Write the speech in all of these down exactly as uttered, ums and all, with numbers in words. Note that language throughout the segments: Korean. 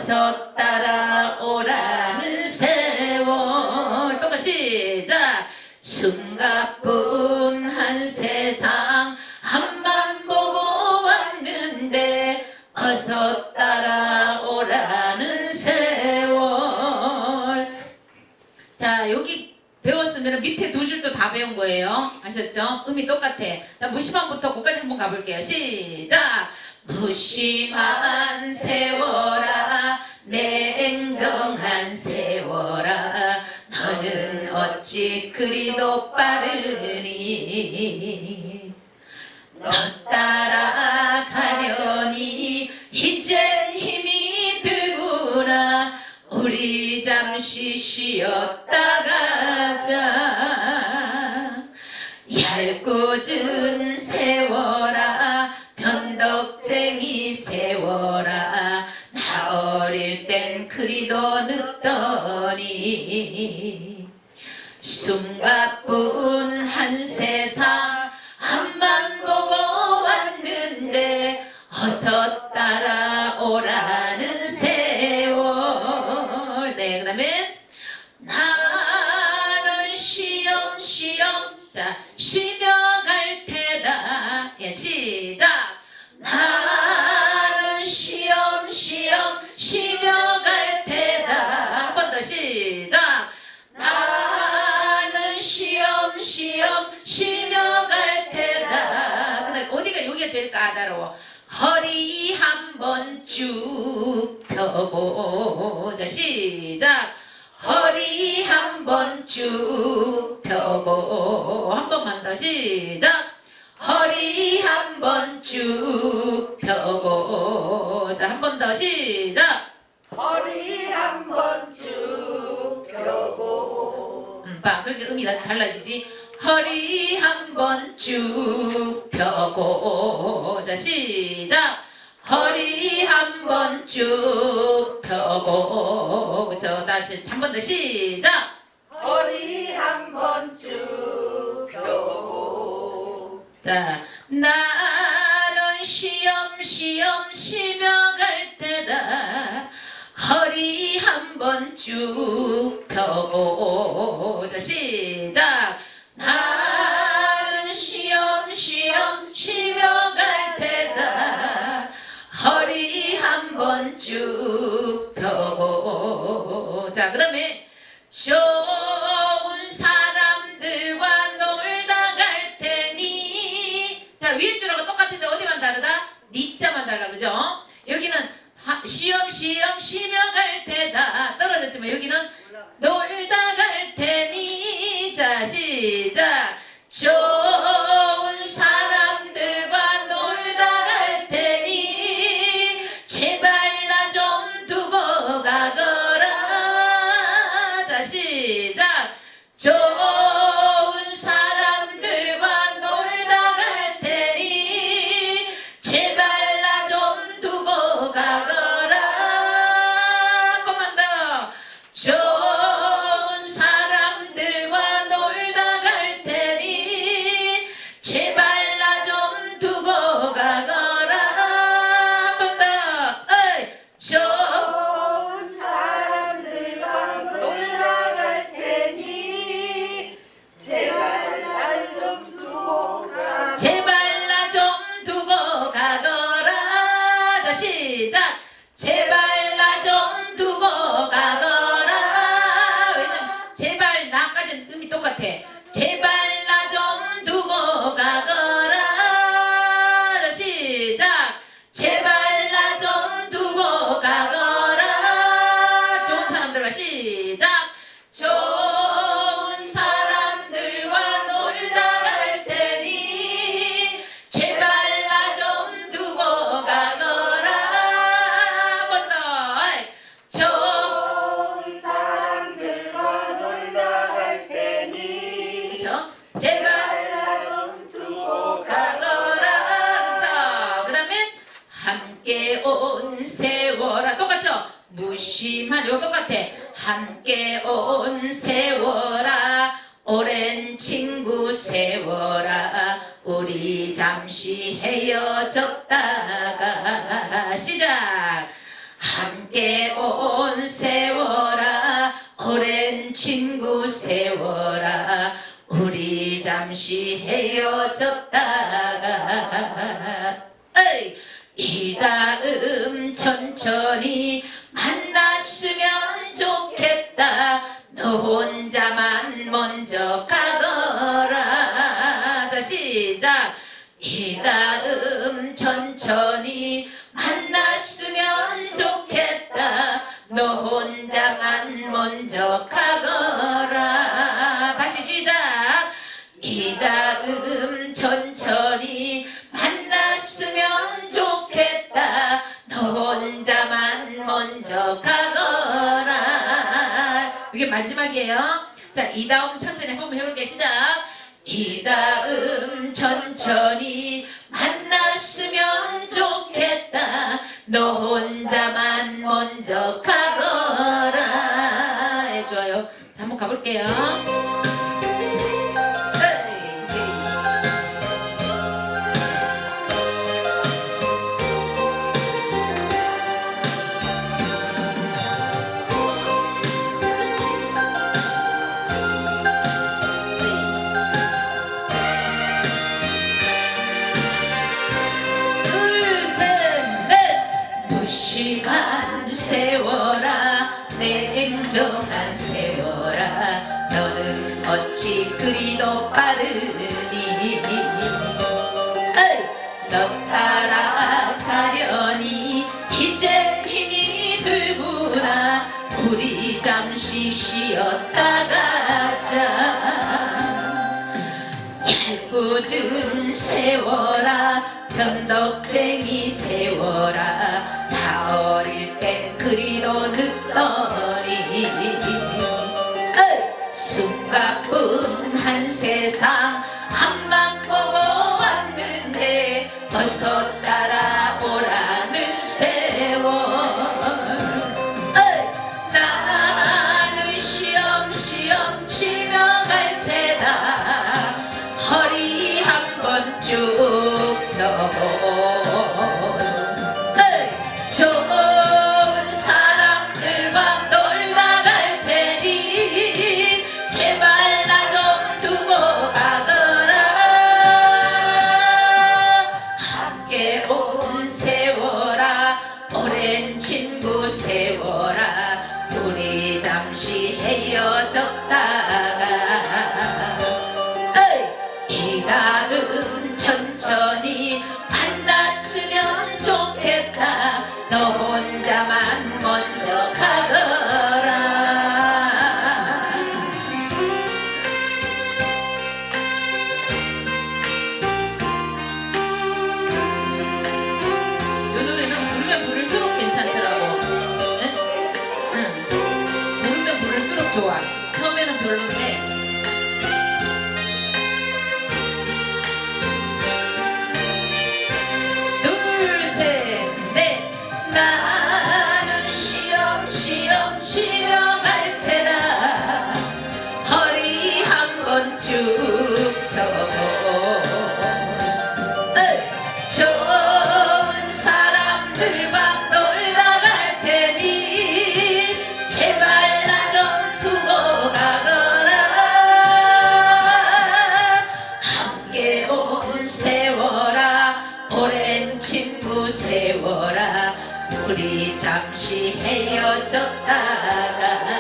어서 따라오라는 세월. 똑같이 시작. 숨가뿐한 세상 한만 보고 왔는데 어서 따라오라는 세월. 자, 여기 배웠으면 밑에 두 줄도 다 배운 거예요. 아셨죠? 음이 똑같아. 자, 무심한부터 거기까지 한번 가볼게요. 시작. 무심한 세월아 냉정한 세월아 너는 어찌 그리도 빠르니 너 따라가려니 이젠 힘이 들구나 우리 잠시 쉬었다 가자. 얄궂은 세월아 변덕쟁이 세월아 나 어릴 땐 그리도 늦더니 숨가뿐한 세상 한만 보고 왔는데 어서 따라오라는 세월. 네, 그 다음에 나는 시험시험 자 쉬며 갈 테다. 예, 시작. 나는 시험시험 쉬며 갈 테다. 한 번 더 시작. 나는 시험시험 쉬며 갈 테다. 그 다음에 어디가 여기가 제일 까다로워. 허리 한번 쭉 펴고 자 시작. 허리 한번 쭉 펴고 한 번만 더 시작. 허리 한번 쭉 펴고 자 한 번 더 시작. 허리 한번 쭉 펴고 음, 봐 그렇게 음이 달라지지. 허리 한번 쭉 펴고 자 시작. 허리 한번 쭉 펴고 그쵸. 다시 한 번 더 시작. 허리 한번 쭉 펴고 자 나는 시험시험 쉬며 갈 테다. 허리 한번 쭉 펴고 자 시작. 나는 시험시험 쉬며 갈 테다. 허리 한번 쭉 펴고 자 그 다음에 좋은 사람들과 놀다 갈 테니 자 위에 줄하고 똑같은데 어디만 다르다? 니자만 달라 그죠? 여기는 하, 시험시험 쉬며 갈 테다 떨어졌지만 여기는 놀다 갈 테니 자 시작. 좋은 사람들과 놀다 갈 테니 제발 나 좀 두고 가거라. 자 시작. 좋은 사람들과 놀다 갈 테니 제발 나 좀 두고 가거라. 한 번만 더. 좋은 사람들과 놀다 갈 테니 제발 나 좀 두고 가거라. 한 번 더. 어이. 좋은 사람들과 놀러 갈 테니 제발 날 좀 두고 가. 제발 나 좀 두고 가거라. 자 시작. 제발 나 좀 두고 가거라. 왜냐면 제발 나까지는 음이 똑같아. 제발 나 좀 두고 가거라. 자 시작. 제발 나 좀 두고 가거라. 좋은 사람들과 시작. 좋은 사람들과 놀다 갈 테니 제발 나 좀 두고 가거라. 한 번 더. 좋은 좋은 사람들과 놀러 갈 테니 그쵸? 제발 나 좀 두고 가거라. 자, 그 다음에 함께 온 세월아 똑같죠? 무심한 요 똑같아. 함께 온 세월아 오랜 친구 세월아 우리 잠시 헤어졌다가 시작. 함께 온 세월아 오랜 친구 세월아 우리 잠시 헤어졌다가 에이, 이 다음 천천히 만났으면 좋겠다 너 혼자만 먼저 가거라. 자 시작. 이 다음 천천히 만났으면 좋겠다 너 혼자만 먼저 가거라. 다시 시작. 이 다음 천천히 만났으면 좋겠다 너 혼자만 먼저 가거라. 이게 마지막이에요. 자, 이 다음 천천히 한번 해볼게요. 시작. 이 다음 천천히 만났으면 좋겠다 너 혼자만 먼저 가거라. 네, 좋아요. 자, 한번 가볼게요. 무심한 세월아 냉정한 세월아 너는 어찌 그리도 빠르니 에이, 너 따라가려니 이제 힘이 들구나 우리 잠시 쉬었다 가자. 일궂은 세월아 변덕쟁이 세월아 다 어릴 땐 그리도 늙더니 숨가쁜 세상 앞만 보고 왔는데 벌써 따라오라는 세월. 에이, 나는 시험시험 쉬며 갈 테다. 허리 한번 쭉 펴고 좋은 사람들과 놀다 갈 테니 제발 나 좀 두고 가거라. 함께 온 세월아 오랜 친구 세월아 우리 잠시 헤어졌다가 에이, 이 다음 천천히 만났으면 좋겠다. 너 혼자만 먼저 가거라. 이 노래는 부르면 부를수록 괜찮더라고. 응? 응. 부르면 부를수록 좋아. 처음에는 별론데 나는 시험시험 쉬며 갈 테다. 허리 한번 쭉 펴고 좋은 사람들과 놀다 갈 테니 제발 나 좀 두고 가거라. 함께 온 세월아 오랜 친구 세월아 우리 잠시 헤어졌다가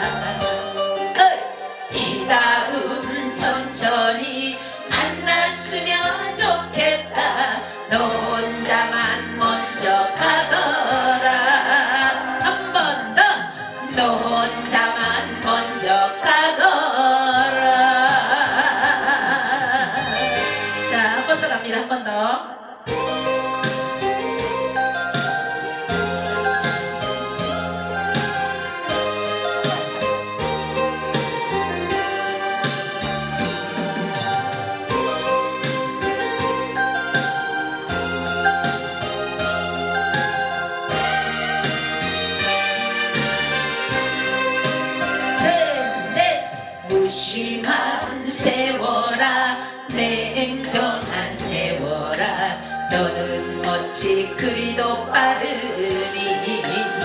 이 다음 천천히 만났으면 좋겠다. 너 혼자만 먼저 가거라. 한 번 더 너 혼자만 먼저 가거라. 자, 한 번 더 갑니다. 한 번 더. 무심한 세월아 냉정한 세월아 너는 어찌 그리도 빠르니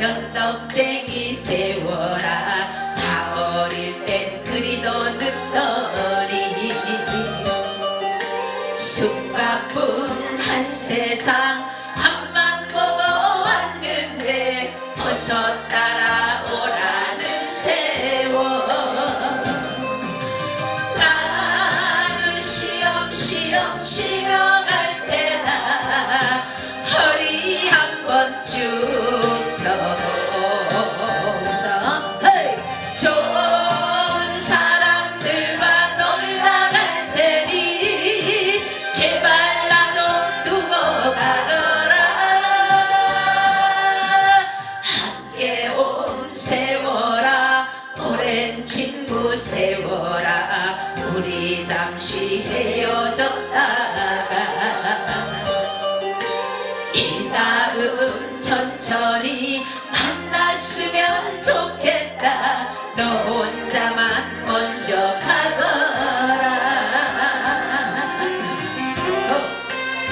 변덕쟁이 세워라 다 어릴 땐 그리도 늦더니 숨가쁜 세상 앞만 보고 왔는데 어서 따라오라는 세월 나는 시험시험 쉬며갈 때다 허리 한번 쭉 펴보자 좋은 사람들과 놀다 갈 테니 제발 나 좀 두고 가거라 함께 온 세월아 오랜 친구 세월아 우리 잠시 헤어졌다가 이 다음 천천히 만났으면 좋겠다 너 혼자만 먼저 가거라 어.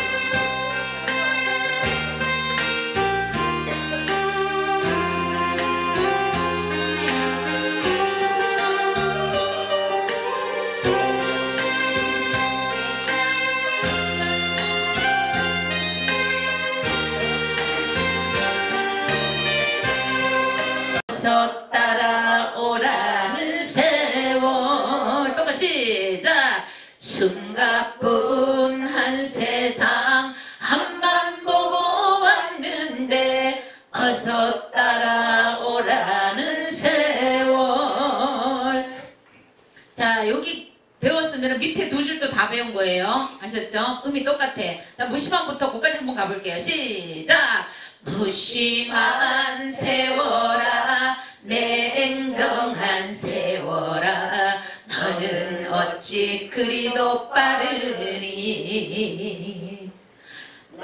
어서 따라오라는 세월 똑같이 시작 숨가쁜 세상 앞만 보고 왔는데 어서 따라오라는 세월 자 여기 배웠으면 밑에 두 줄도 다 배운 거예요 아셨죠? 음이 똑같아 자, 무심한부터 거기까지 한번 가볼게요 시작 무심한 세월아 냉정한 세월아 너는 어찌 그리도 빠르니 너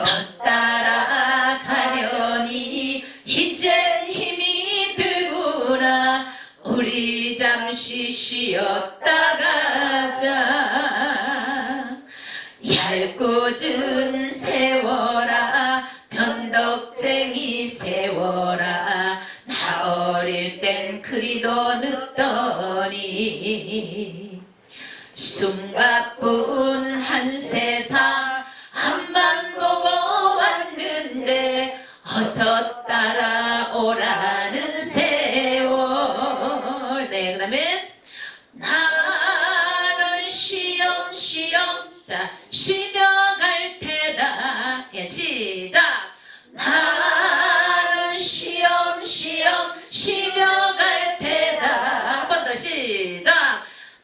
따라가려니 이젠 힘이 들구나 우리 잠시 쉬었다 가자 얄궂은 세월아 변덕쟁이 세월아 나 어릴 땐 그리도 늦더니 숨가쁜 한 세상 앞만 보고 왔는데 어서 따라오라는 세월 네 그 다음에 나는 시험시험 자 쉬며 갈 테다 예 시작 나는 시험시험 쉬며 갈 테다 한 번 더 시작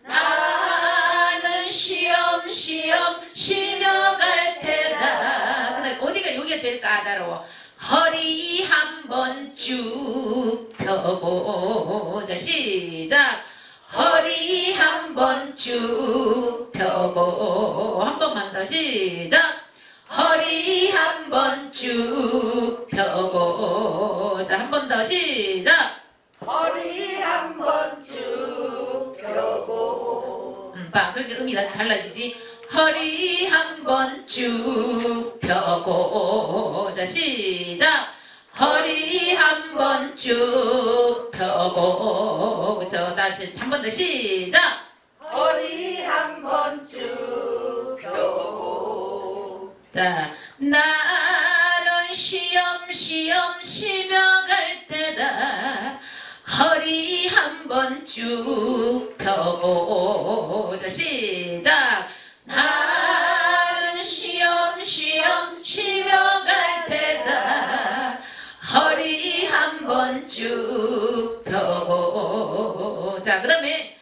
나는 시험시험 쉬며 갈 테다 그 다음에 어디가 여기가 제일 까다로워 허리 한번 쭉 펴고 자 시작 허리 한번 쭉 펴고 한 번만 더 시작 허리 한번 쭉 펴고 자 한 번 더 시작 허리 한번 쭉 펴고 음, 봐 그렇게 음이 다 달라지지 허리 한번 쭉 펴고 자 시작 허리 한번 쭉 펴고 그쵸 다시 한 번 더 시작 허리 한번 쭉 펴고 자 나는 시험시험 쉬며 갈 테다 허리 한번 쭉 펴고 자 시작 나는 시험시험 쉬며 갈 테다 허리 한번 쭉 펴고 자 그 다음에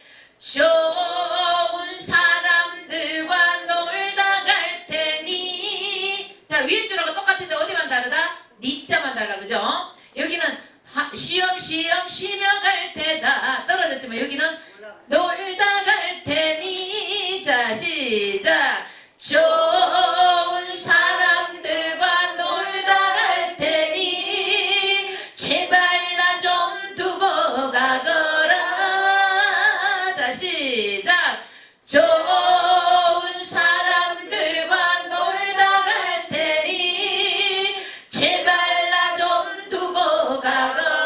좋은 사람들과 놀다 갈 테니 자 위에 줄하고 똑같은데 어디만 다르다? 니자만 달라 그죠? 여기는 하, 시험시험 쉬며 갈 테다 떨어졌지만 여기는 놀다 갈 테니 자 시작 좋은 사람들과 놀다 갈 테니 제발 나 좀 두고 가거라 자 시작 좋은 사람들과 놀다 갈 테니 제발 나 좀 두고 가거라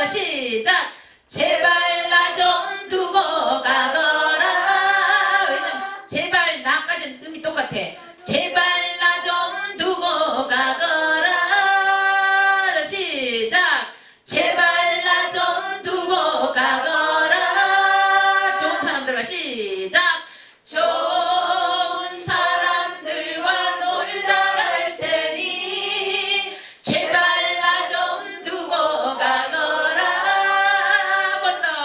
자, 시작. 제발 나 좀 두고 가거라. 왜냐면 제발 나까지는 음이 똑같아. 제발 나 좀 두고 가거라. 자, 시작. 제발 나 좀 두고 가거라. 좋은 사람들과 시작. 좋은 사람들과 놀다 갈 테니 제발 나 좀 두고 가거라. 한 번 더.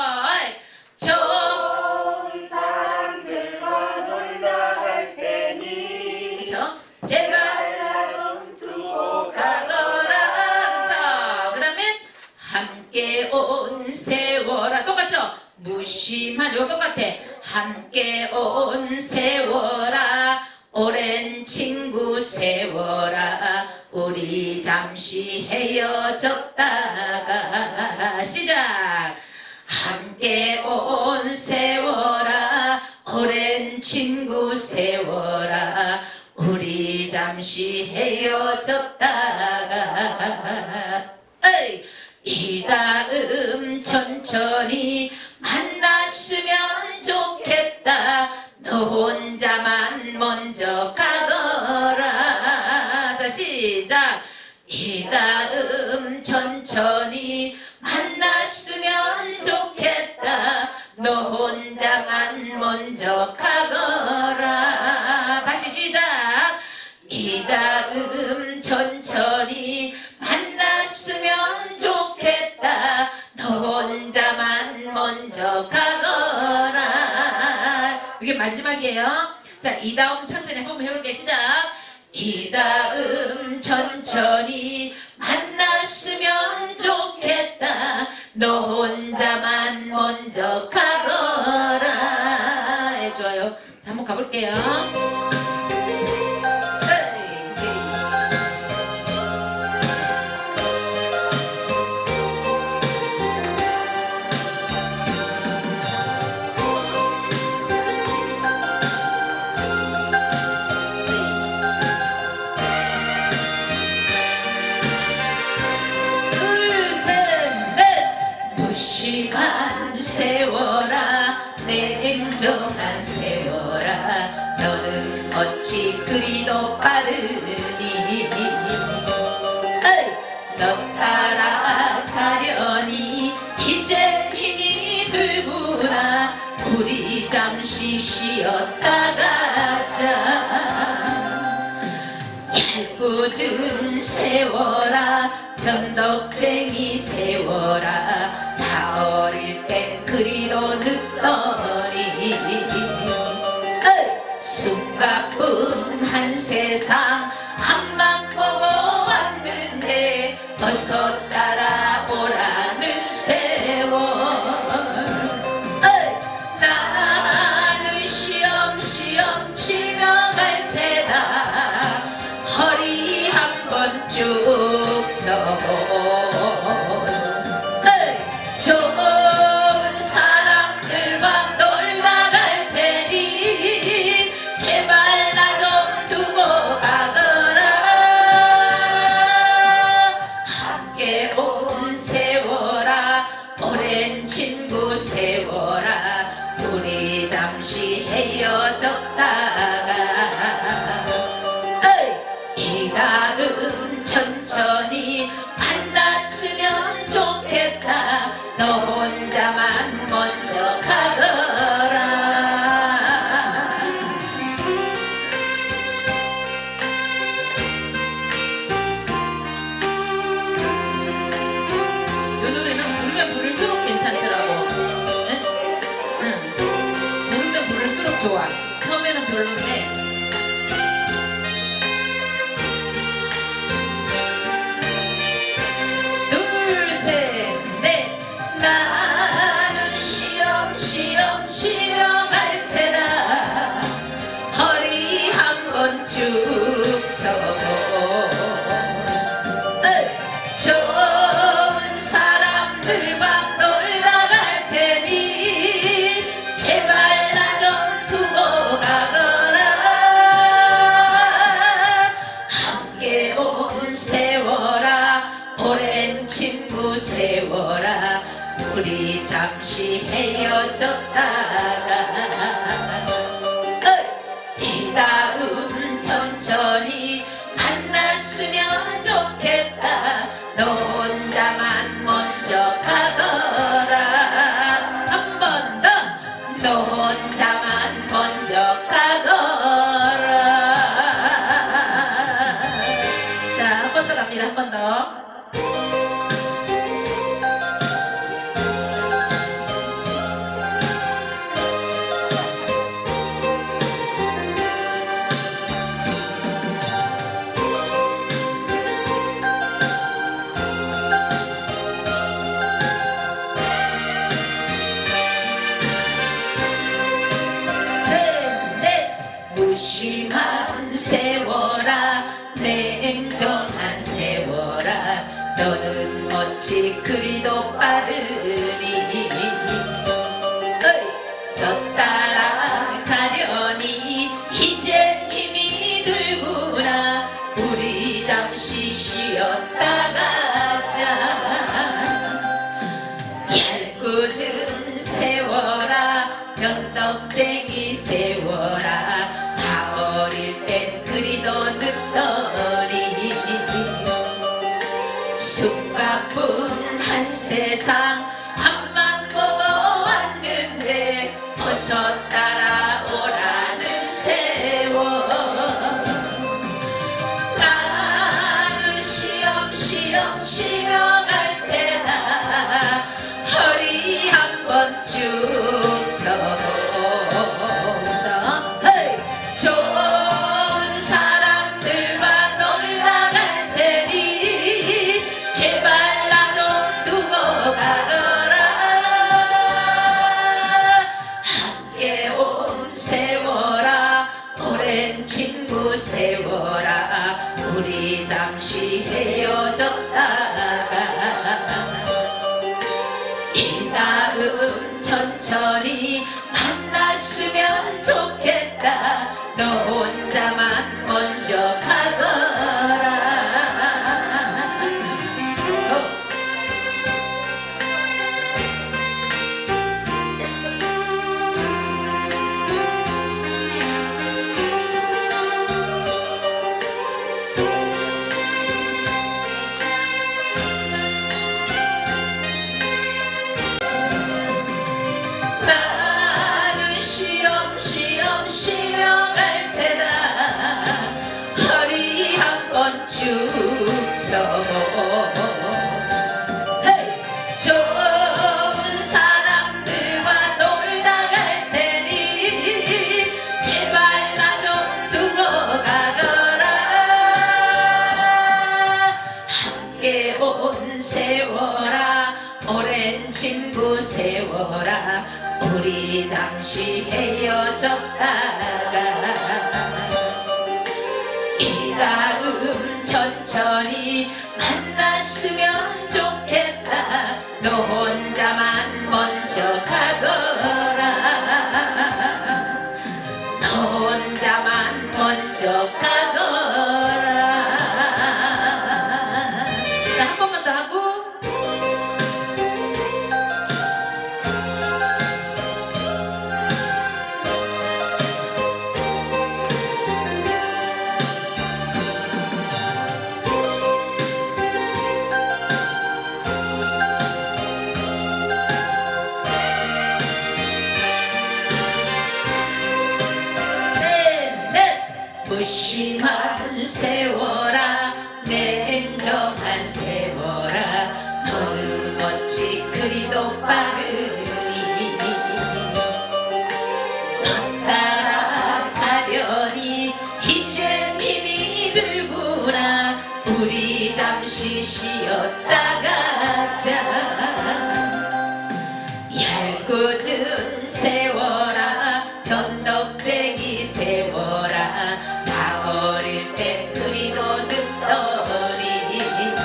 좋은 사람들과 놀다 갈 테니 그쵸? 제발 나 좀 두고 가거라. 자, 그 다음에 함께 온 세월아. 똑같죠? 무심한 이거 똑같아. 함께 온 세월아 오랜 친구 세월아 우리 잠시 헤어졌다가 시작. 함께 온 세월아 오랜 친구 세월아 우리 잠시 헤어졌다가 에이 이 다음 천천히 만났으면 좋겠다. 너 혼자만 먼저 가거라. 자, 시작. 이 다음 천천히 만났으면 좋겠다. 너 혼자만 먼저 가거라. 다시 시작. 이 다음 천천히 만났으면 좋겠다. 너 혼자만 먼저 가거라. 이게 마지막이에요. 자, 이 다음 천천히 한번 해볼게요. 시작. 이 다음 천천히 만났으면 좋겠다. 너 혼자만 먼저 가거라. 예, 좋아요. 자, 한번 가볼게요. 무심한 세월아 냉정한 세월아 너는 어찌 그리도 빠르니 에이, 너 따라가려니 이제 힘이 들구나. 우리 잠시 쉬었다 가자. 얄궂은 세월아 변덕쟁이 세월아 다 어릴 땐 그리도 늦더니 에이, 숨가쁜 한 세상 앞만 보고 왔는데 벌써 따라오라는 세월. 에이, 나는 쉬엄쉬엄 쉬며 갈 테다. 허리 한번 쭉 펴고 에이, 좋은 사람들과 놀다 갈 테니 제발 나 좀 두고 가거라. 함께 온 세월아 오랜 친구 세월아 우리 잠시 헤어졌다가 이 다음 천천히 만났으면 좋겠다. 너 혼자만 먼저 가거라. 이 노래는 부르면 부를수록 괜찮더라고. 응? 응. 부르면 부를수록 좋아. 처음에는 별론데 나는 쉬엄쉬엄 쉬며 갈 테다. 허리 한번 쭉 펴고 에이, 좋은 사람들과 놀다 갈 테니 제발 나 좀 두고 가거라. 함께 온 세월아 오랜 친구 세월아 우리 잠시 헤어졌다가 이 다음 천천히 만났으면 좋겠다. 너 혼자만 먼저 가거라. 한 번 더. 너 혼자만 먼저 가거라. 자, 한 번 더 갑니다. 한 번 더. 무심한 세월아 냉정한 세월아 너는 어찌 그리도 빠르니 너 따라가려니 이제 힘이 들구나. 우리 잠시 쉬었다 가자. 얄궂은 세월아 변덕쟁이 세월아 어릴 땐 그리도 늦더니 숨가쁜 세상 앞만 보고 왔는데 어서 따라오라는 세월. 나는 시험시험 쉬어갈 때나 허리 한번 쭉 펴고 좋은 사람들과 놀다 갈 테니 제발 나 좀 두고 가거라. 함께 온 세월아 오랜 친구 세월아 우리 잠시 헤어졌다가 이 다음 천천히 만났으면 좋겠다. 너 혼자만 먼저 가거라. 어. 나는 시험시험 쉬어갈 테다. 허리 한번 쭉 펴고 헤이! 좋은 사람들과 놀다 갈 테니 제발 나 좀 두고 가거라. 함께 온 세월아 오랜 친구 세월아 우리 잠시 헤어졌다가 이 다음 천천히 만났으면 좋겠다. 너 혼자만 먼저 가거라. 너 혼자만 먼저 가거라. 자, 한 번만 더 하고 무심한 세월아 냉정한 세월아 너는 어찌 그리도 빠르니 너 따라가려니 이제 힘이 들구나. 우리 잠시 쉬었다 가자. 얄궂은 세월아 변덕쟁이 세월아 어릴 때 그리도 늦더니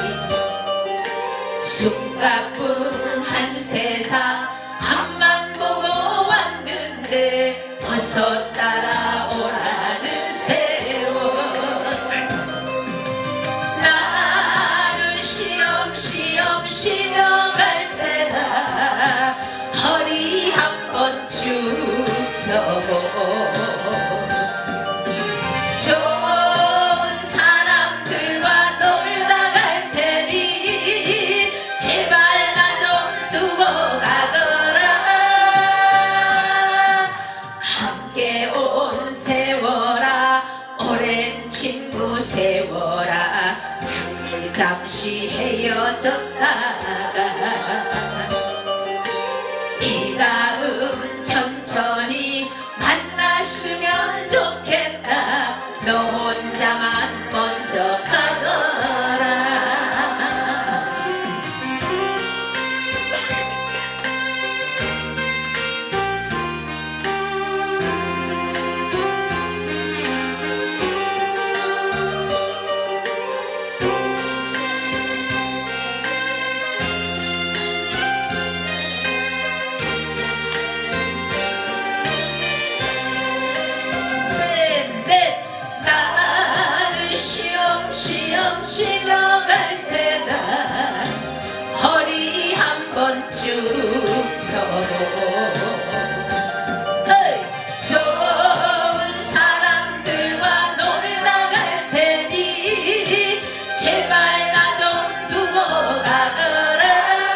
숨가쁜 한 세상 앞만 보고 왔는데 어서 따라오라는 세월. 나는 시험시험 쉬어갈 때다. 헤어졌다가 이 다음 천천히 만났으면 좋겠다. 너 혼자만 먼저 가거라. 나는 시험시험 쉬어갈 테다. 허리 한번 쭉 펴고 좋은 사람들과 놀다 갈 테니 제발 나 좀 두고 가거라.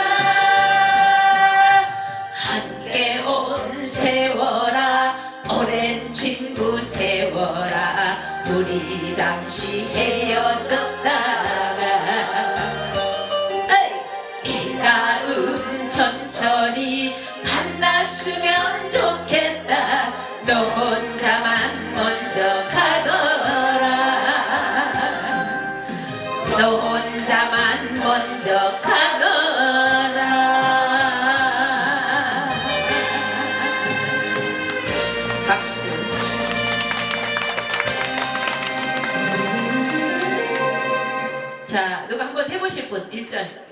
함께 온 세월아 오랜 친구 세월아 우리 잠시 헤어졌다가 이 다음 천천히 만났으면 좋겠다. 너 혼자만 먼저 가거라. 너 혼자만 먼저 가거라. 박수. 자, 누가 한번 해보실 분? 일 절.